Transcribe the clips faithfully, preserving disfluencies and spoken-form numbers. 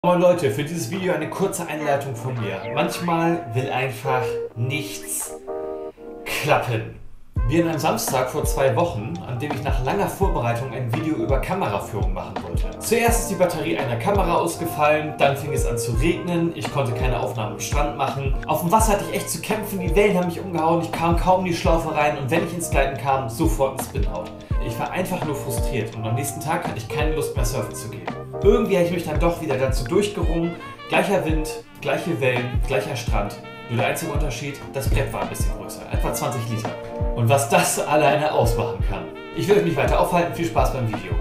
Moin Leute, für dieses Video eine kurze Einleitung von mir. Manchmal will einfach nichts klappen. Wie an einem Samstag vor zwei Wochen, an dem ich nach langer Vorbereitung ein Video über Kameraführung machen wollte. Zuerst ist die Batterie einer Kamera ausgefallen, dann fing es an zu regnen, ich konnte keine Aufnahmen am Strand machen. Auf dem Wasser hatte ich echt zu kämpfen, die Wellen haben mich umgehauen, ich kam kaum in die Schlaufe rein und wenn ich ins Gleiten kam, sofort ein Spin-Out. Ich war einfach nur frustriert und am nächsten Tag hatte ich keine Lust mehr surfen zu gehen. Irgendwie habe ich mich dann doch wieder dazu durchgerungen. Gleicher Wind, gleiche Wellen, gleicher Strand. Nur der einzige Unterschied, das Brett war ein bisschen größer, etwa zwanzig Liter. Und was das alleine ausmachen kann. Ich will euch nicht weiter aufhalten, viel Spaß beim Video.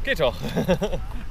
Geht doch.